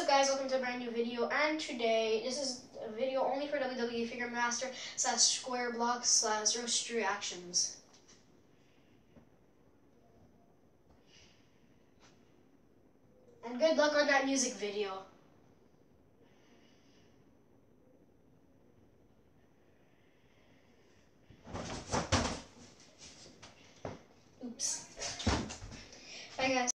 up, guys? Welcome to a brand new video, and today this is a video only for WWE Figure Master / Square Blocks / Roast Reactions. And good luck on that music video. Oops. Bye, guys.